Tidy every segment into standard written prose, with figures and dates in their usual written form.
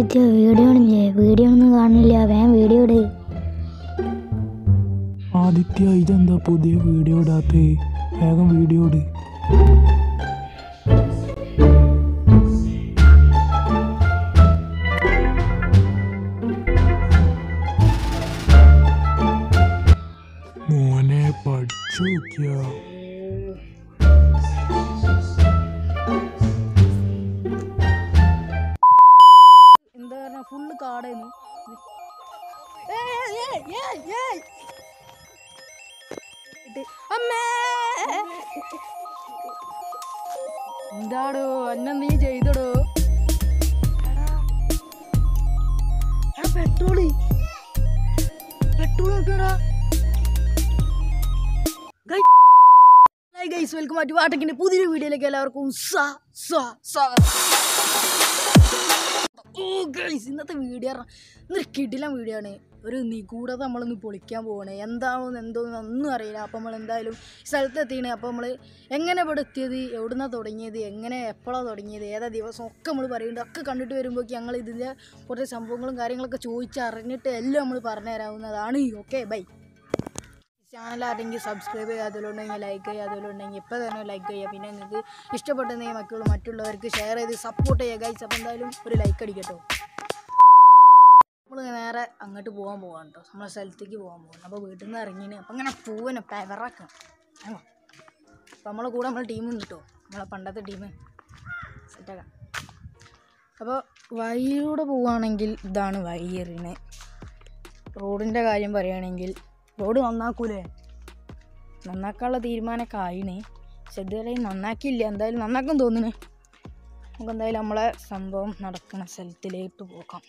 Aditya video ഒന്നും കാണില്ല, വേഗം വീഡിയോ ഇട്. ആദിത്യ ഇതെന്താ പുതിയ വീഡിയോ ഇടാത്തേ? വേഗം വീഡിയോ ഇട്. മോനെ പഠിച്ചു നോക്കിയ എന്താ പറഞ്ഞ ഫുള്ള് കാടായിരുന്നു. അമ്മേ എന്താടോ അന്നെ നീ ചെയ്തടോ? പെട്രോള് നോക്കടാ. ഗൈസ് വെൽക്കം ബാക്ക് ടു വാട്ടക്കിന്റെ പുതിയൊരു വീഡിയോയിലേക്ക് എല്ലാവർക്കും സ്വാഗതം. ഇന്നത്തെ വീഡിയോ കിടിലൻ വീഡിയോ ആണ്. ഒരു നിഗൂഢത നമ്മളൊന്ന് പൊളിക്കാൻ പോവാണ്. എന്തോന്നും അറിയില്ല. അപ്പോൾ നമ്മൾ എന്തായാലും സ്ഥലത്തെത്തിയാണ്. അപ്പോൾ നമ്മൾ എങ്ങനെ ഇവിടെ എത്തിയത്, എവിടുന്നാണ് തുടങ്ങിയത്, എങ്ങനെ എപ്പോഴാണ് തുടങ്ങിയത്, ഏതാ ദിവസം ഒക്കെ നമ്മൾ പറയുന്നുണ്ട്. ഒക്കെ കണ്ടിട്ട് വരുമ്പോഴേക്ക് ഞങ്ങൾ ഇതിൻ്റെ കുറച്ച് സംഭവങ്ങളും കാര്യങ്ങളൊക്കെ ചോദിച്ചറിഞ്ഞിട്ട് എല്ലാം നമ്മൾ പറഞ്ഞു തരാവുന്നതാണ്. Okay bye. ചാനൽ ആരെങ്കിലും സബ്സ്ക്രൈബ് ചെയ്യാത്തവരുണ്ടെങ്കിൽ ലൈക്ക് ചെയ്യാത്തവരുണ്ടെങ്കിൽ ഇപ്പോൾ തന്നെ ലൈക്ക് ചെയ്യുക. പിന്നെ നിങ്ങൾക്ക് ഇഷ്ടപ്പെട്ടെങ്കിൽ മറ്റുള്ളവർക്ക് ഷെയർ ചെയ്ത് സപ്പോർട്ട് ചെയ്യുക ഗൈസ്. അപ്പോൾ എന്തായാലും ഒരു ലൈക്ക് അടിക്കട്ടോ. നമ്മൾ നേരെ അങ്ങോട്ട് പോകാൻ പോകാം കേട്ടോ. നമ്മളെ സ്ഥലത്തേക്ക് പോകാൻ പോകണം. അപ്പോൾ വീട്ടിൽ നിന്ന് ഇറങ്ങിന് അപ്പം അങ്ങനെ പൂവനെ പെവറാക്കണം. അപ്പോൾ നമ്മളെ കൂടെ നമ്മളെ ടീമുണ്ട് കേട്ടോ. നമ്മളെ പണ്ടത്തെ ടീം സെറ്റാക്കാം. അപ്പോൾ വഴിയിലൂടെ പോവുകയാണെങ്കിൽ ഇതാണ് വഴി എറിയണേ. റോഡിൻ്റെ കാര്യം പറയുകയാണെങ്കിൽ റോഡ് നന്നാക്കൂലേ? നന്നാക്കാനുള്ള തീരുമാനമൊക്കെ ആയിന്. പക്ഷെ ഇതുവരെ നന്നാക്കിയില്ല. എന്തായാലും നന്നാക്കാൻ തോന്നുന്നു. നമുക്ക് എന്തായാലും നമ്മളെ സംഭവം നടക്കുന്ന സ്ഥലത്തിലേക്ക് പോകാം.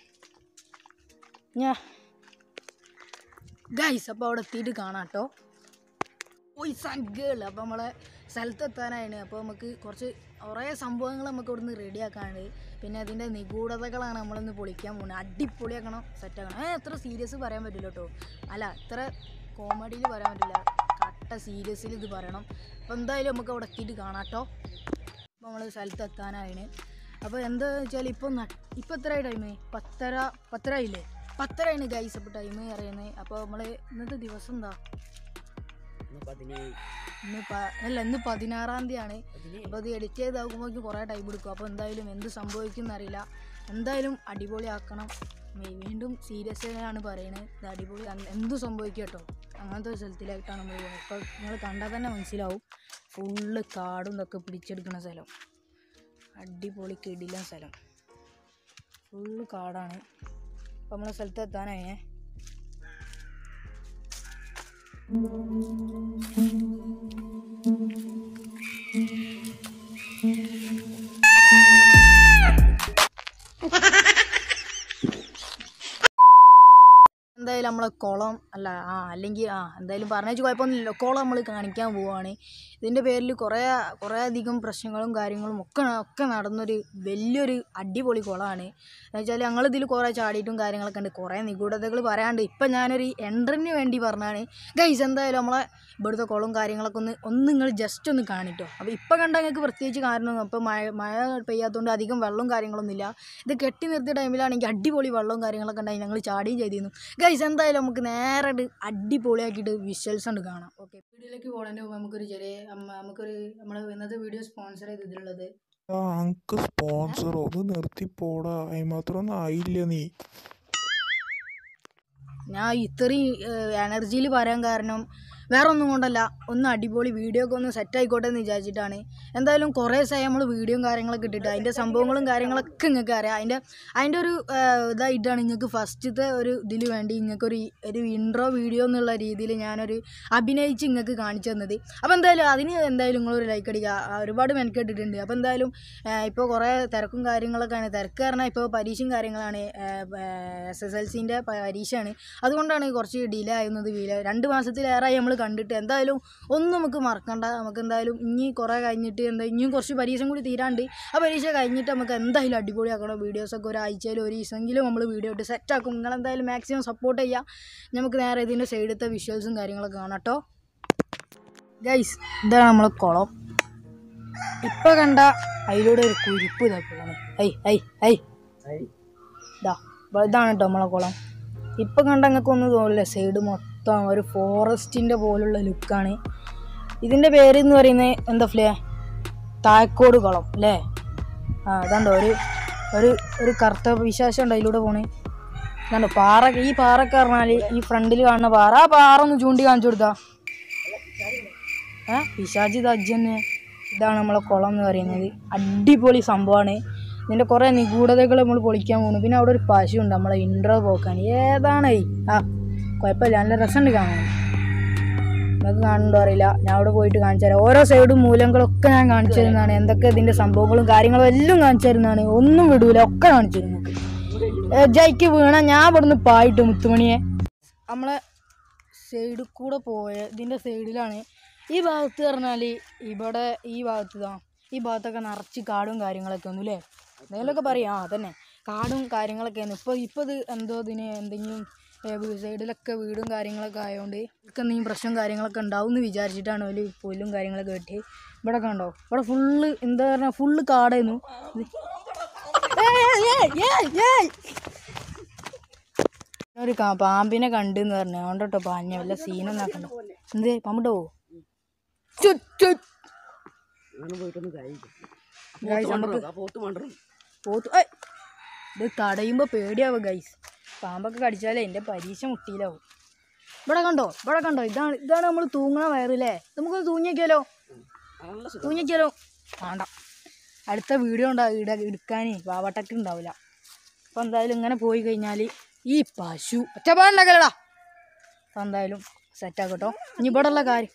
ഗൈസ് അപ്പോൾ അവിടെ എത്തിയിട്ട് കാണാം കേട്ടോ. Boys and girl. അപ്പോൾ നമ്മളെ സ്ഥലത്തെത്താനാണ്. അപ്പോൾ നമുക്ക് കുറേ സംഭവങ്ങൾ നമുക്ക് ഇവിടുന്ന് റെഡിയാക്കാനുണ്ട്. പിന്നെ അതിൻ്റെ നിഗൂഢതകളാണ് നമ്മളിന്ന് പൊളിക്കാൻ പോകുന്നത്. അടിപൊളിയാക്കണം, സെറ്റാക്കണം. എത്ര സീരിയസ് പറയാൻ പറ്റില്ല കേട്ടോ. അല്ല ഇത്ര കോമഡിയിൽ പറയാൻ പറ്റില്ല, കട്ട സീരിയസിൽ ഇത് പറയണം. അപ്പോൾ എന്തായാലും നമുക്ക് അവിടെ എത്തിയിട്ട് കാണാം കേട്ടോ. അപ്പോൾ നമ്മൾ സ്ഥലത്തെത്താനാണ്. അപ്പോൾ എന്താ വെച്ചാൽ ഇപ്പം എത്രയായി ടൈം? 10:30 ആയില്ലേ? 10:30 ആണ് ഗൈസ് അപ്പോൾ ടൈം അറിയുന്നത്. അപ്പോൾ നമ്മൾ ഇന്നത്തെ ദിവസം എന്താ? ഇന്ന് 16-ാം തീയതിയാണ്. അപ്പോൾ അത് എഡിറ്റ് ചെയ്താകുമ്പോഴേക്കും കുറേ ടൈം എടുക്കും. അപ്പോൾ എന്തായാലും എന്ത് സംഭവിക്കും എന്നറിയില്ല. എന്തായാലും അടിപൊളിയാക്കണം. വീണ്ടും സീരിയസ് ആണ് പറയുന്നത്. ഇത് അടിപൊളി എന്ത് സംഭവിക്കും കേട്ടോ. അങ്ങനത്തെ ഒരു സ്ഥലത്തിലായിട്ടാണ് നമ്മൾ പോകുന്നത്. ഇപ്പോൾ നിങ്ങൾ കണ്ടാൽ തന്നെ മനസ്സിലാവും. ഫുള്ള് കാടും ഇതൊക്കെ പിടിച്ചെടുക്കുന്ന സ്ഥലം. അടിപൊളി കിടിലൻ സ്ഥലം. ഫുള്ള് കാടാണ്. അപ്പോൾ നമ്മളെ സ്ഥലത്ത് എത്താനായേ. എന്തായാലും നമ്മളെ കുളം അല്ലെങ്കിൽ എന്തായാലും പറഞ്ഞേച്ച് കുഴപ്പമൊന്നുമില്ലല്ലോ. കുളം നമ്മൾ കാണിക്കാൻ പോവുകയാണ്. ഇതിൻ്റെ പേരിൽ കുറേ അധികം പ്രശ്നങ്ങളും കാര്യങ്ങളും ഒക്കെ നടന്നൊരു വലിയൊരു അടിപൊളി കുളമാണ്. എന്ന് വെച്ചാൽ ഞങ്ങളിതിൽ കുറേ ചാടിയിട്ടും കാര്യങ്ങളൊക്കെ ഉണ്ട്. കുറേ നിഗൂഢതകൾ പറയാണ്ട് ഇപ്പം ഞാനൊരു എൻട്രിന് വേണ്ടി പറഞ്ഞാണ് ഗൈസ്. എന്തായാലും നമ്മളെ ഇവിടുത്തെ കുളവും കാര്യങ്ങളൊക്കെ ഒന്ന് നിങ്ങൾ ജസ്റ്റ് ഒന്ന് കാണിട്ടോ. അപ്പോൾ ഇപ്പം കണ്ടാൽ ഞങ്ങൾക്ക് പ്രത്യേകിച്ച് കാരണമൊന്നും അപ്പോൾ മഴ പെയ്യാത്തതുകൊണ്ട് അധികം വെള്ളവും കാര്യങ്ങളൊന്നും ഇല്ല. ഇത് കെട്ടി നിർത്തിയ ടൈമിലാണെങ്കിൽ അടിപൊളി വെള്ളവും കാര്യങ്ങളൊക്കെ ഉണ്ടായി. ഞങ്ങൾ ചാടിയും ചെയ്തിരുന്നു ഗൈസ്. എന്തായാലും നമുക്ക് നേരെ അടിപൊളിയാക്കിയിട്ട് വിഷ്വൽസ് ഉണ്ട് കാണാം. ഓക്കെ, വീഡിയോയിലേക്ക് പോകണതിൻ്റെ മുമ്പ് നമ്മൾ ഇന്നത്തെ വീഡിയോ സ്പോൺസർ ചെയ്തിട്ടുള്ളത് സ്പോൺസർ ഒന്ന് നിർത്തി പോടാ. അതിമാത്രമൊന്നും ആയില്ല. ഞാൻ ഇത്രയും എനർജിയിൽ പറയാൻ കാരണം വേറെ ഒന്നും കൊണ്ടല്ല, ഒന്ന് അടിപൊളി വീഡിയോ ഒക്കെ ഒന്ന് സെറ്റ് ആയിക്കോട്ടെ എന്ന് വിചാരിച്ചിട്ടാണ്. എന്തായാലും കുറേ സമയം നമ്മൾ വീഡിയോയും കാര്യങ്ങളൊക്കെ ഇട്ടിട്ട് അതിൻ്റെ സംഭവങ്ങളും കാര്യങ്ങളൊക്കെ നിങ്ങൾക്ക് അറിയാം. അതിൻ്റെ ഒരു ഇതായിട്ടാണ് നിങ്ങൾക്ക് ഫസ്റ്റത്തെ ഒരു ഇതിൽ വേണ്ടി നിങ്ങൾക്കൊരു ഇൻട്രോ വീഡിയോ എന്നുള്ള രീതിയിൽ ഞാനൊരു അഭിനയിച്ച് നിങ്ങൾക്ക് കാണിച്ചു തന്നത്. അപ്പോൾ എന്തായാലും നിങ്ങളൊരു ലൈക്ക് അടിക്കുക. ഒരുപാട് മെനക്കെട്ടിട്ടുണ്ട്. അപ്പോൾ എന്തായാലും ഇപ്പോൾ കുറേ തിരക്കും കാര്യങ്ങളൊക്കെയാണ്. തിരക്ക് കാരണം ഇപ്പോൾ പരീക്ഷയും കാര്യങ്ങളാണ്. SSLCൻ്റെ പരീക്ഷയാണ്. അതുകൊണ്ടാണ് കുറച്ച് ഡിലേ ആയിരുന്നത്. 2 മാസത്തിലേറെയായി നമ്മൾ കണ്ടിട്ട്. എന്തായാലും ഒന്നും നമുക്ക് മറക്കണ്ട. നമുക്ക് എന്തായാലും ഇനി കുറേ കഴിഞ്ഞിട്ട് ഇനിയും കുറച്ച് പരീക്ഷ കൂടി തീരാണ്ട്. ആ പരീക്ഷ കഴിഞ്ഞിട്ട് നമുക്ക് എന്തായാലും അടിപൊളിയാക്കണം. വീഡിയോസൊക്കെ ഒരാഴ്ചയിൽ ഒരു ദിവസമെങ്കിലും നമ്മൾ വീഡിയോ ഇട്ട് സെറ്റാക്കും. നിങ്ങളെന്തായാലും മാക്സിമം സപ്പോർട്ട് ചെയ്യുക. നമുക്ക് നേരെ ഇതിൻ്റെ സൈഡത്തെ വിഷ്വൽസും കാര്യങ്ങളൊക്കെ കാണാം കേട്ടോ. ഗൈസ് ഇതാണ് നമ്മളെ കുളം. ഇപ്പം കണ്ട അതിലൂടെ ഒരു കുരിപ്പ് ഇതാ പോകണം. ഇതാ ഇതാണ് കേട്ടോ നമ്മളെ കുളം. ഇപ്പം കണ്ട ഞങ്ങൾക്കൊന്നും തോന്നില്ല, സൈഡ് മൊത്തം ഒരു ഫോറസ്റ്റിൻ്റെ പോലുള്ള ലുക്കാണ്. ഇതിൻ്റെ പേര് എന്ന് പറയുന്നത് എന്താ തായക്കോട് കുളം അല്ലേ? അതാണ്ടോ ഒരു കറുത്ത വിശേഷം ഉണ്ട് അതിലൂടെ പോണേ. അതാണ്ടോ പാറ, ഈ പാറൊക്കെ പറഞ്ഞാൽ ഈ ഫ്രണ്ടിൽ കാണുന്ന പാറ, ആ പാറ ഒന്ന് ചൂണ്ടി കാണിച്ചു കൊടുത്താ പിശാചി തജ്ജ് തന്നെ. ഇതാണ് നമ്മളെ കുളം എന്ന് പറയുന്നത്. അടിപൊളി സംഭവമാണ്. ഇതിൻ്റെ കുറേ നിഗൂഢതകൾ നമ്മൾ പൊളിക്കാൻ പോകുന്നു. പിന്നെ അവിടെ ഒരു പശു ഉണ്ട് നമ്മളെ ഇൻട്രോ പോക്കാൻ. ഏതാണ് കുഴപ്പമില്ല, നല്ല രസമുണ്ട് കാണാൻ. നിങ്ങൾക്ക് കാണുന്നുണ്ടോ അറിയില്ല, ഞാൻ അവിടെ പോയിട്ട് കാണിച്ചു തരാം. ഓരോ സൈഡും മൂലങ്ങളൊക്കെ ഞാൻ കാണിച്ചു തരുന്നതാണ്. എന്തൊക്കെ ഇതിൻ്റെ സംഭവങ്ങളും കാര്യങ്ങളും എല്ലാം കാണിച്ചു തരുന്നതാണ്. ഒന്നും വിടൂല, ഒക്കെ കാണിച്ചു തരും നിങ്ങൾക്ക്. ജയ്ക്ക് വീണ ഞാൻ ഇവിടുന്ന് പായിട്ട് മുത്തുമണിയെ നമ്മളെ സൈഡിൽ കൂടെ പോയ ഇതിൻ്റെ സൈഡിലാണ്. ഈ ഭാഗത്ത് പറഞ്ഞാൽ ഇവിടെ ഈ ഭാഗത്തൊക്കെ നിറച്ച് കാടും കാര്യങ്ങളൊക്കെ ഒന്നും അല്ലേ, എന്തെങ്കിലുമൊക്കെ പറയാം. അതന്നെ കാടും കാര്യങ്ങളൊക്കെയാണ്. ഇപ്പോൾ ഇത് എന്തോ എന്തെങ്കിലും സൈഡിലൊക്കെ വീടും കാര്യങ്ങളൊക്കെ ആയതുകൊണ്ട് ഒക്കെ എന്തെങ്കിലും പ്രശ്നം കാര്യങ്ങളൊക്കെ ഉണ്ടാവും എന്ന് വിചാരിച്ചിട്ടാണ് ഒരു പുല്ലും കാര്യങ്ങളൊക്കെ കെട്ടി. ഇവിടെ കണ്ടോ, ഇവിടെ ഫുള്ള് എന്താ പറഞ്ഞാൽ ഫുള്ള് കാടായിരുന്നു. ഒരു പാമ്പിനെ കണ്ടെന്ന് പറഞ്ഞു, അതുകൊണ്ട് കേട്ടോ പാഞ്ഞ വല്ല സീനൊന്നും ആക്കണ്ടോ. എന്തേ പാമ്പിട്ടോ ഇത് തടയുമ്പോൾ പേടിയാവും ഗൈസ്. പാമ്പൊക്കെ കടിച്ചാലേ എൻ്റെ പരീക്ഷ മുട്ടിയിലാവും. ഇവിടെ കണ്ടോ ഇതാണ് നമ്മൾ തൂങ്ങണ വയറില്ലേ. നമുക്കൊന്ന് തൂങ്ങിയൊക്കെയാലോ വേണ്ട, അടുത്ത വീഡിയോ ഉണ്ടാവും എടുക്കാൻ വാവട്ടക്ക് ഉണ്ടാവില്ല. അപ്പം എന്തായാലും ഇങ്ങനെ പോയി കഴിഞ്ഞാൽ ഈ പശു ഒറ്റപ്പാടുണ്ടാക്കലടാ. അപ്പം എന്തായാലും സെറ്റാക്കട്ടോ. ഇനി ഇവിടെ ഉള്ള കാര്യം,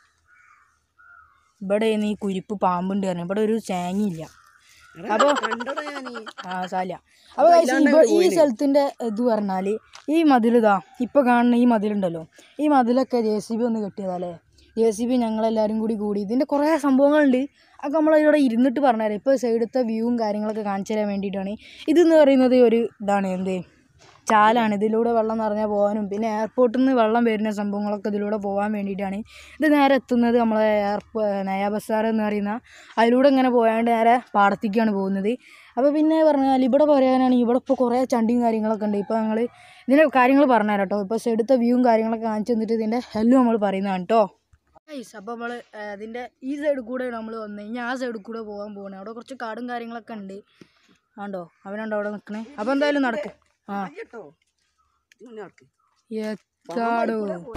ഇവിടെ ഈ കുരിപ്പ് പാമ്പുണ്ട് പറഞ്ഞു. ഇവിടെ ഒരു തേങ്ങയില്ല. അപ്പോൾ സാല. അപ്പോൾ ഈ സ്ഥലത്തിൻ്റെ ഇത് പറഞ്ഞാൽ ഈ മതിലിതാ ഇപ്പോൾ കാണുന്ന ഈ മതിലുണ്ടല്ലോ, ഈ മതിലൊക്കെ JCB ഒന്ന് കെട്ടിയതല്ലേ. JCB ഞങ്ങളെല്ലാവരും കൂടി ഇതിൻ്റെ കുറേ സംഭവങ്ങളുണ്ട്. അതൊക്കെ നമ്മളിവിടെ ഇരുന്നിട്ട് പറഞ്ഞുതരാം. ഇപ്പോൾ സൈഡത്തെ വ്യൂവും കാര്യങ്ങളൊക്കെ കാണിച്ചു തരാൻ വേണ്ടിയിട്ടാണ്. ഇതെന്ന് പറയുന്നത് ഒരു ഇതാണ് ചാലാണ്. ഇതിലൂടെ വെള്ളം നിറഞ്ഞാൽ പോകാനും പിന്നെ എയർപോർട്ടിൽ നിന്ന് വെള്ളം വരുന്ന സംഭവങ്ങളൊക്കെ ഇതിലൂടെ പോകാൻ വേണ്ടിയിട്ടാണ്. ഇത് നേരെ എത്തുന്നത് നമ്മളെ നയാ ബസാർ എന്ന് പറയുന്ന അതിലൂടെ ഇങ്ങനെ പോയാണ്ട് നേരെ പാടത്തേക്കാണ് പോകുന്നത്. അപ്പോൾ പിന്നെ പറഞ്ഞാൽ ഇവിടെ പറയാനാണെങ്കിൽ ഇവിടെ ഇപ്പോൾ കുറേ ചണ്ടിയും കാര്യങ്ങളൊക്കെ ഉണ്ട്. ഇപ്പോൾ ഞങ്ങൾ ഇതിൻ്റെ കാര്യങ്ങൾ പറഞ്ഞുതരാം കേട്ടോ. ഇപ്പോൾ സൈഡത്തെ വ്യൂവും കാര്യങ്ങളൊക്കെ കാണിച്ചു തന്നിട്ട് ഇതിൻ്റെ എല്ലാം നമ്മൾ പറയുന്നതാണ് കേട്ടോ. അപ്പോൾ നമ്മൾ അതിൻ്റെ ഈ സൈഡിൽ കൂടെ നമ്മൾ വന്നു കഴിഞ്ഞാൽ ആ സൈഡിൽ കൂടെ പോകാൻ പോകണേ. അവിടെ കുറച്ച് കാടും കാര്യങ്ങളൊക്കെ ഉണ്ട്. ആണ്ടോ അവനുണ്ടോ അവിടെ നിൽക്കണേ. അപ്പോൾ എന്തായാലും നടക്കും. എത്താടോ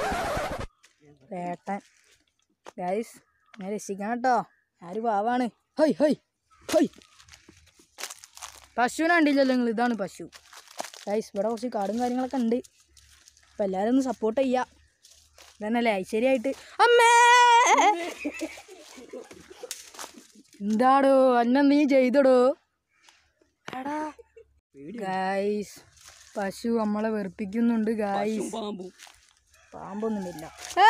ഏട്ടൻ ഗൈസ്, ഞാൻ രക്ഷിക്കണം കേട്ടോ. ആര് പാവാണ്. പശുവിനെ കണ്ടില്ലല്ലോ നിങ്ങൾ, ഇതാണ് പശു ഗൈസ്. ഇവിടെ കുറച്ച് കാടും കാര്യങ്ങളൊക്കെ ഉണ്ട്. അപ്പം എല്ലാവരും ഒന്ന് സപ്പോർട്ട് ചെയ്യുക. ഇതന്നല്ലേ ഐശ്വര്യമായിട്ട്. അമ്മേ എന്താടോ അന്നെ നീ ചെയ്തടോ എടാ. ഗൈസ് പശു നമ്മളെ വെറുപ്പിക്കുന്നുണ്ട് ഗൈസ്. പാമ്പൊന്നുമില്ല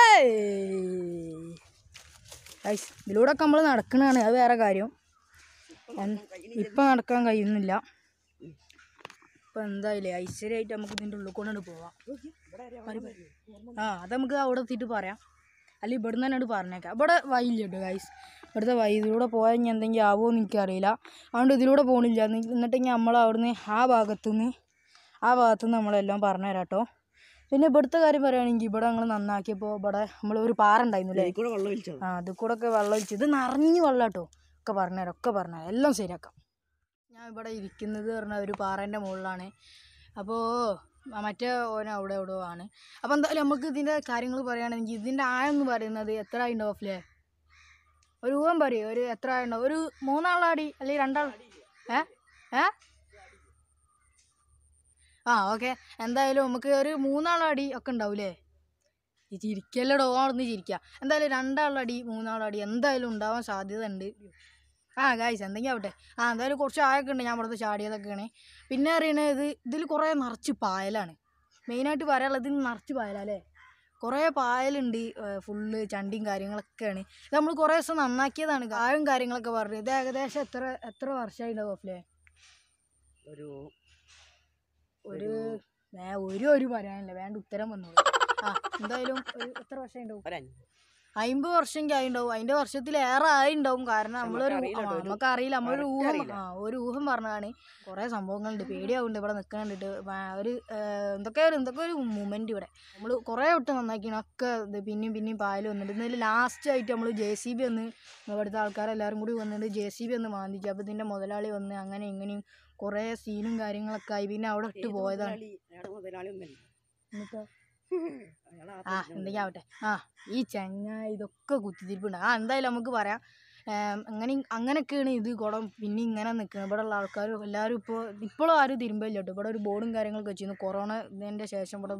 ഗൈസ്. ഇതിലൂടെ ഒക്കെ നമ്മൾ നടക്കണതാണ്, അത് വേറെ കാര്യം. ഇപ്പം നടക്കാൻ കഴിയുന്നില്ല. ഇപ്പം എന്തായാലും ഐശ്വര്യമായിട്ട് നമുക്ക് ഇതിൻ്റെ ഉള്ളിൽ കൊണ്ടുകൊണ്ട് പോവാം. അത് നമുക്ക് അവിടെ എത്തിയിട്ട് പറയാം, അല്ലെങ്കിൽ ഇവിടുന്ന് തന്നെ പറഞ്ഞേക്കാം. ഇവിടെ വഴിയില്ല കേട്ടോ ഗൈസ്. ഇവിടുത്തെ വഴി ഇതിലൂടെ പോയാൽ ഇനി എന്തെങ്കിലും ആവുമോ എന്ന് എനിക്കറിയില്ല. അതുകൊണ്ട് ഇതിലൂടെ പോകണില്ല. എന്നിട്ടെങ്കിൽ നമ്മൾ അവിടുന്ന് ആ ഭാഗത്തുനിന്ന് നമ്മളെല്ലാം പറഞ്ഞു തരാം കേട്ടോ. പിന്നെ ഇവിടുത്തെ കാര്യം പറയുകയാണെങ്കിൽ ഇവിടെ ഞങ്ങൾ നന്നാക്കിയപ്പോൾ ഇവിടെ നമ്മൾ ഒരു പാറ ഉണ്ടായിരുന്നില്ലേ, അതിൽ കൂടെ ഒക്കെ വെള്ളം ഒഴിച്ചു. ഇത് നിറഞ്ഞ് വെള്ളം കേട്ടോ. ഒക്കെ പറഞ്ഞുതരാം എല്ലാം ശരിയാക്കാം. ഞാൻ ഇവിടെ ഇരിക്കുന്നത് പറഞ്ഞാൽ ഒരു പാറേൻ്റെ മുകളിലാണ്. അപ്പോൾ മറ്റേ ഓന അവിടെ എവിടെയോ ആണ്. അപ്പോൾ എന്തായാലും നമുക്ക് ഇതിൻ്റെ കാര്യങ്ങൾ പറയുകയാണെങ്കിൽ ഇതിൻ്റെ ആഴം എന്ന് പറയുന്നത് എത്ര ഉണ്ടാവും അല്ലേ? ഒരു ഊഹം പറയും, ഒരു എത്ര ഉണ്ടാവും? ഒരു 3 ആളാടി അല്ലെങ്കിൽ 2 ആൾ? ഓക്കെ. എന്തായാലും നമുക്ക് ഒരു 3 ആളടി ഒക്കെ ഉണ്ടാവില്ലേ? ഈ ചിരിക്കല്ലടോ, അവിടുന്ന് ചിരിക്കുക. എന്തായാലും 2 ആളടി 3 ആളടി എന്തായാലും ഉണ്ടാവാൻ സാധ്യത ഉണ്ട്. ഗായ്സ് എന്തെങ്കിലും ആവട്ടെ. എന്തായാലും കുറച്ച് ആയൊക്കെ ഉണ്ട്. ഞാൻ ഇവിടുത്തെ ചാടിയതൊക്കെയാണ്. പിന്നെ അറിയണത് ഇതിൽ കുറേ നിറച്ച് പായലാണ്. മെയിനായിട്ട് പറയാനുള്ളത് ഇതിന് നിറച്ച് പായലല്ലേ, കുറേ പായലുണ്ട്. ഫുള്ള് ചണ്ടിയും കാര്യങ്ങളൊക്കെയാണ്. ഇത് നമ്മൾ കുറേ ദിവസം നന്നാക്കിയതാണ്. കായും കാര്യങ്ങളൊക്കെ പറഞ്ഞു. ഇത് ഏകദേശം എത്ര വർഷമായി ഉണ്ടാവും അല്ലേ? ഒരു പറയാനില്ല, വേണ്ട ഉത്തരം വന്നോളൂ. എന്തായാലും എത്ര വർഷമായി ഉണ്ടാവും? 50 വർഷമെങ്കിൽ ആയിണ്ടാവും. അതിൻ്റെ വർഷത്തിലേറെ ആയിണ്ടാവും. കാരണം നമുക്കറിയില്ല, ഒരു ഊഹം പറഞ്ഞതാണ്. കുറേ സംഭവങ്ങളുണ്ട്, പേടിയാവുന്നുണ്ട് ഇവിടെ നിൽക്കാൻ കണ്ടിട്ട്. എന്തൊക്കെ ഒരു മൂമെൻറ്റ് ഇവിടെ നമ്മൾ കുറേ വിട്ട് നന്നാക്കിയാണ് ഒക്കെ. ഇത് പിന്നെയും പായൽ വന്നിട്ട് ഇന്നലെ ലാസ്റ്റ് ആയിട്ട് നമ്മൾ JCB വന്ന് ഇവിടുത്തെ ആൾക്കാരെല്ലാവരും കൂടി വന്നിട്ട് JCB ഒന്ന് മാന്തിച്ചു. അപ്പോൾ ഇതിൻ്റെ മുതലാളി വന്ന് അങ്ങനെ ഇങ്ങനെയും കുറേ സീനും കാര്യങ്ങളൊക്കെ ആയി. പിന്നെ അവിടെ ഇട്ട് പോയതാണ്. എന്നിട്ടോ എന്തെങ്കിലും ആവട്ടെ. ഈ ചങ്ങായി ഇതൊക്കെ കുത്തിത്തിരിപ്പുണ്ട്. എന്തായാലും നമുക്ക് പറയാം. അങ്ങനെയൊക്കെയാണ് ഇത് കുളം പിന്നെ ഇങ്ങനെ നിൽക്കുന്നത്. ഇവിടെ ഉള്ള ആൾക്കാരും എല്ലാവരും ഇപ്പോഴും ആരും തിരുമ്പില്ല കേട്ടോ. ഇവിടെ ഒരു ബോർഡും കാര്യങ്ങളൊക്കെ വെച്ചിരുന്നു. കൊറോണ ഇതിൻ്റെ ശേഷം ഇവിടെ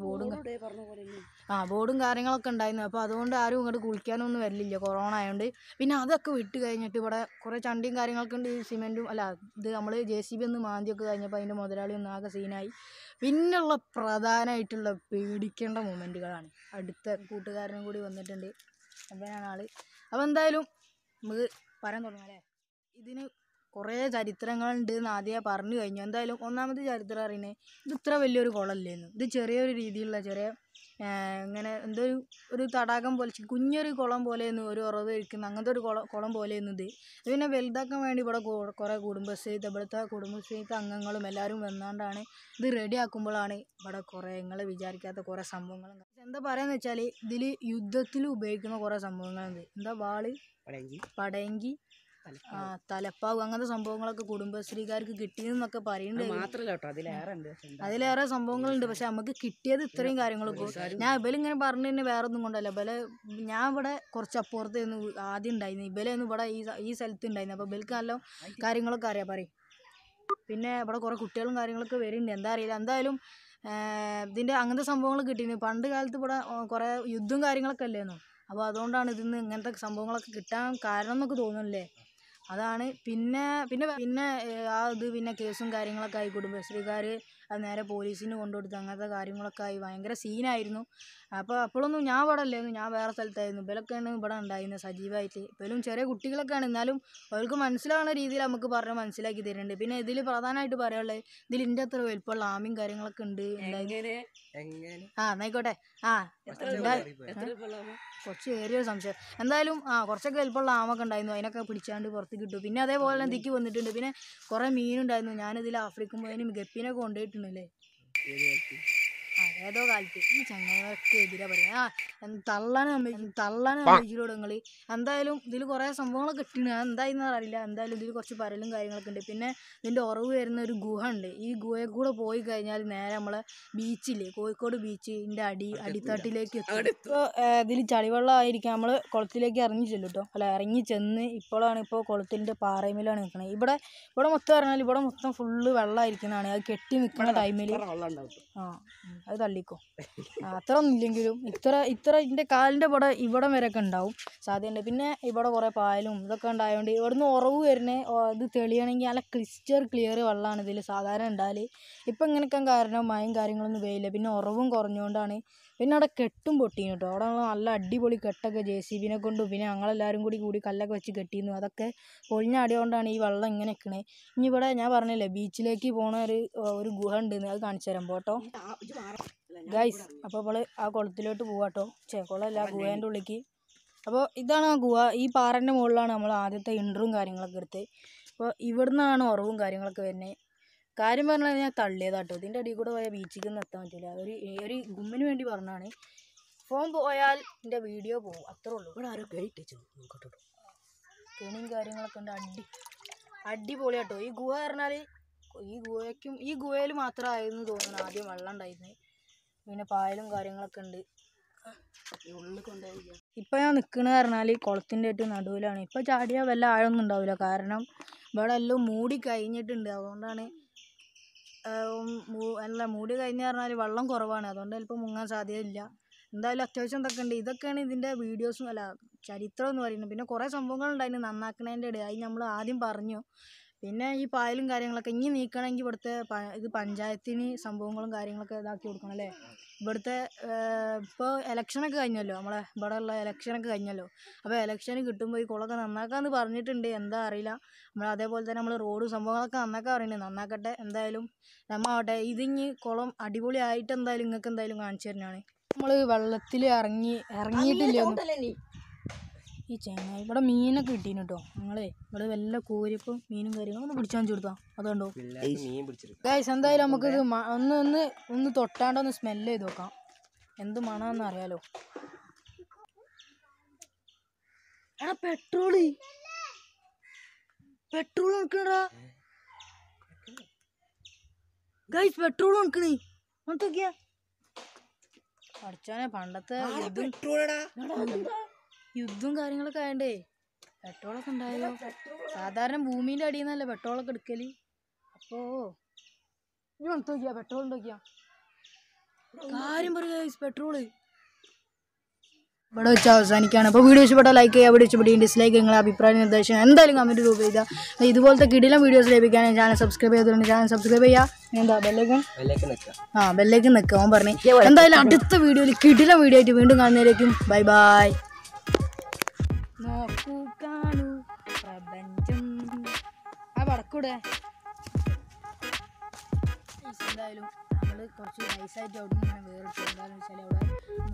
ബോർഡും കാര്യങ്ങളൊക്കെ ഉണ്ടായിരുന്നു. അപ്പോൾ അതുകൊണ്ട് ആരും ഇങ്ങോട്ട് കുളിക്കാനൊന്നും വരില്ല, കൊറോണ ആയതുകൊണ്ട്. പിന്നെ അതൊക്കെ വിട്ട് കഴിഞ്ഞിട്ട് ഇവിടെ കുറേ ചണ്ടിയും കാര്യങ്ങളൊക്കെ ഉണ്ട്. സിമെൻറ്റും ഇത് നമ്മൾ JCB ഒന്ന് മാന്തിയൊക്കെ കഴിഞ്ഞപ്പോൾ അതിൻ്റെ മുതലാളി ഒന്ന് ആകെ സീനായി. പിന്നെയുള്ള പ്രധാനമായിട്ടുള്ള പേടിക്കേണ്ട മൊമെൻറ്റുകളാണ്. അടുത്ത കൂട്ടുകാരനും കൂടി വന്നിട്ടുണ്ട്, അവനാണ് ആൾ. അപ്പോൾ എന്തായാലും നമുക്ക് പറയാൻ തുടങ്ങാം അല്ലേ. ഇതിന് കുറേ ചരിത്രങ്ങളുണ്ട് എന്ന് ആദ്യമേ പറഞ്ഞു കഴിഞ്ഞു. എന്തായാലും ഒന്നാമത്തെ ചരിത്രം അറിയുന്നത്, ഇത് ഇത്ര വലിയൊരു കുളമല്ലായിരുന്നു. ഇത് ചെറിയൊരു രീതിയിലുള്ള ഇങ്ങനെ എന്തോ ഒരു തടാകം പോലെ കുഞ്ഞൊരു കുളം പോലെയായിരുന്നു, ഒരു ഉറവ് കഴിക്കുന്ന അങ്ങനത്തെ ഒരു കുളം പോലെയായിരുന്നു ഇത്. പിന്നെ വലുതാക്കാൻ വേണ്ടി ഇവിടെ കുറേ ഇവിടുത്തെ കുടുംബശ്രീത്തെ അംഗങ്ങളും എല്ലാവരും വന്നാണ്ടാണ് ഇത് റെഡി ആക്കുമ്പോഴാണ് ഇവിടെ കുറേ നിങ്ങൾ വിചാരിക്കാത്ത കുറേ സംഭവങ്ങൾ. എന്താ പറയുക വെച്ചാൽ ഇതിൽ യുദ്ധത്തിൽ ഉപയോഗിക്കുന്ന കുറേ സംഭവങ്ങളുണ്ട്. എന്താ വാള്, പടയങ്കി, തലപ്പാവ്, അങ്ങനത്തെ സംഭവങ്ങളൊക്കെ കുടുംബശ്രീക്കാർക്ക് കിട്ടിയെന്നൊക്കെ പറയുന്നുണ്ട്. അതിലേറെ സംഭവങ്ങളുണ്ട്. പക്ഷെ നമുക്ക് കിട്ടിയത് ഇത്രയും കാര്യങ്ങളൊക്കെ. ഞാൻ ഇവലിങ്ങനെ പറഞ്ഞു തന്നെ വേറെ ഒന്നും കൊണ്ടല്ല. ഞാൻ ഇവിടെ കുറച്ച് അപ്പുറത്തായിരുന്നു ആദ്യം ഉണ്ടായിരുന്നു. ഇവലായിരുന്നു ഇവിടെ ഈ സ്ഥലത്ത് ഉണ്ടായിരുന്നു. അപ്പോൾ ഇവർക്ക് നല്ല കാര്യങ്ങളൊക്കെ അറിയാം പറയും. പിന്നെ ഇവിടെ കുറേ കുട്ടികളും കാര്യങ്ങളൊക്കെ വരുന്നുണ്ട്, എന്താ അറിയില്ല. എന്തായാലും ഇതിൻ്റെ അങ്ങനത്തെ സംഭവങ്ങൾ കിട്ടിയിരുന്നു. പണ്ട് കാലത്ത് ഇവിടെ കുറേ യുദ്ധവും കാര്യങ്ങളൊക്കെ അല്ലായിരുന്നു. അപ്പോൾ അതുകൊണ്ടാണ് ഇതിന്ന് ഇങ്ങനത്തെ സംഭവങ്ങളൊക്കെ കിട്ടാൻ കാരണം എന്നൊക്കെ തോന്നുന്നില്ലേ. അതാണ്. പിന്നെ കേസും കാര്യങ്ങളൊക്കെ ആയി. കുടുംബശ്രീക്കാർ അത് നേരെ പോലീസിന് കൊണ്ടുകൊടുത്ത് അങ്ങനത്തെ കാര്യങ്ങളൊക്കെ ആയി. ഭയങ്കര സീനായിരുന്നു. അപ്പോൾ അപ്പോഴൊന്നും ഞാൻ ഇവിടെ അല്ലായിരുന്നു, ഞാൻ വേറെ സ്ഥലത്തായിരുന്നു. ഇവരൊക്കെയാണ് ഇവിടെ ഉണ്ടായിരുന്നത് സജീവമായിട്ട്. ഇപ്പോഴും ചെറിയ കുട്ടികളൊക്കെയാണ്, എന്നാലും അവർക്ക് മനസ്സിലാവുന്ന രീതിയിൽ നമുക്ക് പറഞ്ഞ് മനസ്സിലാക്കി തരുന്നുണ്ട്. പിന്നെ ഇതിൽ പ്രധാനമായിട്ട് പറയാനുള്ളത്, ഇതിൽ ഇതിൻ്റെ അത്ര വലുപ്പമുള്ള ആമയും കാര്യങ്ങളൊക്കെ ഉണ്ട്. എന്നായിക്കോട്ടെ. കുറച്ച് ഏറിയൊരു സംശയം. എന്തായാലും കുറച്ചൊക്കെ വലുപ്പമുള്ള ആമൊക്കെ ഉണ്ടായിരുന്നു. അതിനൊക്കെ പിടിച്ചാണ്ട് പുറത്ത് കിട്ടും. പിന്നെ അതേപോലെ തന്നെ ദിക്ക് വന്നിട്ടുണ്ട്. പിന്നെ കുറേ മീനുണ്ടായിരുന്നു. ഞാനിതിൽ ആഫ്രിക്കൻ പോയതിനും ഗപ്പിനൊക്കെ കൊണ്ടുപോയിട്ടുണ്ടല്ലേ ഏതോ കാലത്ത്. ഈ ചങ്ങായികളൊക്കെ എതിരാ പറയുക. തള്ളാണ് സംഭവിച്ചിലൂടെ നിങ്ങൾ. എന്തായാലും ഇതിൽ കുറേ സംഭവങ്ങളൊക്കെ കിട്ടുന്നു. എന്തായെന്ന് അറിയില്ല. എന്തായാലും ഇതിൽ കുറച്ച് പരലും കാര്യങ്ങളൊക്കെ ഉണ്ട്. പിന്നെ ഇതിൻ്റെ ഉറവ് വരുന്ന ഒരു ഗുഹ ഉണ്ട്. ഈ ഗുഹയിൽ കൂടെ പോയി കഴിഞ്ഞാൽ നേരെ നമ്മളെ ബീച്ചില്ലേ, കോഴിക്കോട് ബീച്ചിൻ്റെ അടിത്തട്ടിലേക്ക് എത്തും. ഇപ്പോൾ ഇതിൽ ചളിവെള്ളം ആയിരിക്കാം. നമ്മൾ കുളത്തിലേക്ക് ഇറങ്ങി ചെല്ലും കേട്ടോ. ഇറങ്ങി ചെന്ന് ഇപ്പോൾ കുളത്തിൻ്റെ പാറയിലാണ് നിൽക്കുന്നത്. ഇവിടെ മൊത്തം പറഞ്ഞാൽ ഇവിടെ മൊത്തം ഫുള്ള് വെള്ളമായിരിക്കുന്നതാണ്. അത് കെട്ടി നിൽക്കുന്ന ടൈമിൽ അത് തള്ളിക്കോ. അത്ര ഒന്നും ഇല്ലെങ്കിലും ഇത്ര ഇതിൻ്റെ കാലിൻ്റെ ഇവിടം വരെയൊക്കെ ഉണ്ടാവും സാധ്യതയുണ്ട്. പിന്നെ ഇവിടെ കുറേ പായലും ഇതൊക്കെ ഉണ്ടായതുകൊണ്ട് ഇവിടുന്ന് ഉറവ് വരുന്നത് ഇത് തെളിയണമെങ്കിൽ നല്ല ക്ലിയർ വെള്ളമാണ് ഇതിൽ സാധാരണ ഉണ്ടാകൽ. ഇപ്പം ഇങ്ങനെയൊക്കെ കാരണം മഴയും കാര്യങ്ങളൊന്നും പെയ്യില്ല. പിന്നെ ഉറവും കുറഞ്ഞുകൊണ്ടാണ്. പിന്നെ അവിടെ കെട്ടും പൊട്ടിയിരുന്നു കേട്ടോ. അവിടെ നല്ല അടിപൊളി കെട്ടൊക്കെ JCBനെ കൊണ്ടും പിന്നെ ഞങ്ങളെല്ലാവരും കൂടി കല്ലൊക്കെ വെച്ച് കെട്ടിയിരുന്നു. അതൊക്കെ പൊളിഞ്ഞടിയോണ്ടാണ് ഈ വെള്ളം ഇങ്ങനെ നിൽക്കണേ. ഇനി ഇവിടെ ഞാൻ പറഞ്ഞില്ലേ ബീച്ചിലേക്ക് പോണ ഒരു ഗുഹ ഉണ്ടെന്ന്, അത് കാണിച്ചു തരാം പോട്ടോ ഗൈസ്. അപ്പോൾ ആ കുളത്തിലോട്ട് പോവാട്ടോ. കുളമല്ല, ഗുഹേൻ്റെ ഉള്ളിലേക്ക്. അപ്പോൾ ഇതാണ് ആ ഗുഹ. ഈ പാറൻ്റെ മുകളിലാണ് നമ്മൾ ആദ്യത്തെ ഇൻട്രോയും കാര്യങ്ങളൊക്കെ എടുത്ത്. അപ്പോൾ ഇവിടുന്നാണ് ഉറവും കാര്യങ്ങളൊക്കെ വരുന്നത്. കാര്യം പറഞ്ഞു കഴിഞ്ഞാൽ തള്ളിയതാട്ടോ. ഇതിൻ്റെ അടിയിൽ കൂടെ പോയാൽ ബീച്ചിലേക്കൊന്നും എത്താൻ പറ്റില്ല. ഒരു ഗുമ്മിന് വേണ്ടി പറഞ്ഞാണ്. ഫോൺ പോയാൽ എൻ്റെ വീഡിയോ പോകും, അത്രേ ഉള്ളൂ. ഇവിടെ ആരോ കെണിയും കാര്യങ്ങളൊക്കെ ഉണ്ട്. അടിപൊളിയാട്ടോ. ഈ ഗുഹ പറഞ്ഞാൽ ഈ ഗുഹയിൽ മാത്രമായിരുന്നു തോന്നുന്നു ആദ്യം വെള്ളം ഉണ്ടായിരുന്നത്. പിന്നെ പായലും കാര്യങ്ങളൊക്കെ ഉണ്ട്. ഇപ്പം ഞാൻ നിൽക്കണത് പറഞ്ഞാൽ കുളത്തിൻ്റെ ഏറ്റവും നടുവിലാണ്. ഇപ്പം ചാടിയാൽ വല്ല ആഴമൊന്നും ഉണ്ടാവില്ല. കാരണം ഇവിടെ എല്ലാം മൂടി കഴിഞ്ഞിട്ടുണ്ട്. അതുകൊണ്ടാണ് മൂടി കഴിഞ്ഞ് പറഞ്ഞാൽ വെള്ളം കുറവാണ്. അതുകൊണ്ട് ചിലപ്പോൾ മുങ്ങാൻ സാധ്യതയില്ല. എന്തായാലും അത്യാവശ്യം ഇതൊക്കെ ഉണ്ട്. ഇതൊക്കെയാണ് ഇതിൻ്റെ വീഡിയോസും ചരിത്രം എന്ന് പറയുന്നത്. പിന്നെ കുറേ സംഭവങ്ങളുണ്ടായിരുന്നു നന്നാക്കണതിൻ്റെ ഇടയിൽ, അത് നമ്മൾ ആദ്യം പറഞ്ഞു. പിന്നെ ഈ പായലും കാര്യങ്ങളൊക്കെ ഇനി നീക്കണമെങ്കിൽ ഇവിടുത്തെ ഇത് പഞ്ചായത്തിന് സംഭവങ്ങളും കാര്യങ്ങളൊക്കെ ഇതാക്കി കൊടുക്കണം അല്ലേ. ഇവിടുത്തെ ഇപ്പോൾ ഇലക്ഷനൊക്കെ കഴിഞ്ഞല്ലോ, നമ്മളെ ഇവിടെ ഉള്ള ഇലക്ഷനൊക്കെ കഴിഞ്ഞല്ലോ. അപ്പോൾ ഇലക്ഷന് കിട്ടുമ്പോൾ ഈ കുളമൊക്കെ നന്നാക്കാമെന്ന് പറഞ്ഞിട്ടുണ്ട്. എന്താ അറിയില്ല. അതേപോലെ തന്നെ നമ്മൾ റോഡ് സംഭവങ്ങളൊക്കെ നന്നാക്കാൻ പറയുന്നുണ്ട്. നന്നാക്കട്ടെ. എന്തായാലും ആവട്ടെ. ഇതിഞ്ഞ് കുളം അടിപൊളിയായിട്ട് എന്തായാലും നിങ്ങൾക്ക് എന്തായാലും കാണിച്ചു തരുന്നതാണ്. നമ്മൾ വെള്ളത്തിൽ ഇറങ്ങിയിട്ടില്ല. ഈ ചങ്ങായി ഇവിടെ മീനൊക്കെ കിട്ടീന് കേട്ടോ. ഞങ്ങളെ ഇവിടെ വല്ല കോരിയപ്പോൾ മീനും കാര്യങ്ങളും ഒന്ന് പിടിച്ചാൽ കൊടുത്താൽ അതുകൊണ്ടോ ഗൈസ്. എന്തായാലും നമുക്കിത് ഒന്ന് തൊട്ടാണ്ടൊന്ന് സ്മെല്ല് ചെയ്ത് നോക്കാം, എന്ത് മണമെന്ന് അറിയാലോ. എടാ പെട്രോൾ നോക്കണടാ ഗൈസ്, പെട്രോൾ നോക്കണേ. നോക്കിയാ പഠിച്ചാനെ പണ്ടത്തെ യുദ്ധം കാര്യങ്ങളൊക്കെ ആയണ്ടേ പെട്രോളൊക്കെ ഉണ്ടായല്ലോ. സാധാരണ ഭൂമിന്റെ അടിയിൽ നിന്നല്ലേ പെട്രോളൊക്കെ എടുക്കല്. അപ്പോ നോക്കിയാ പെട്രോൾ നോക്കിയാ കാര്യം പറയാ പെട്രോള് ഇവിടെ വെച്ച് അവസാനിക്കുകയാണ്. അപ്പോൾ വീഡിയോ ഇഷ്ടപ്പെട്ടാൽ ലൈക്ക് ചെയ്യുക, വീഡിയോ ഇഷ്ടപ്പെട്ട് ഡിസ്ലൈക്ക് നിങ്ങളുടെ അഭിപ്രായ നിർദ്ദേശം എന്തായാലും കമൻറ്റ് രൂപ ചെയ്താൽ ഇതുപോലത്തെ കിടിലം വീഡിയോസ് ലഭിക്കാൻ ചാനൽ സബ്സ്ക്രൈബ് ചെയ്തിട്ടുണ്ട്. ചാനൽ സബ്സ്ക്രൈബ് ചെയ്യുക. എന്താ ബെല്ലേക്ക് നിൽക്കുക അവൻ പറഞ്ഞു. എന്തായാലും അടുത്ത വീഡിയോയിൽ കിടിലം വീഡിയോ ആയിട്ട് വീണ്ടും കാണുന്നതിലേക്കും ബൈ ബൈ. നോക്കൂ കാണൂ പ്രപഞ്ചം ആ വടക്കൂടെ. എന്തായാലും നമ്മൾ കുറച്ച് നൈസായിട്ട് അവിടെ നിന്ന് വേറിട്ട് എന്താണെന്ന് വെച്ചാൽ അവിടെ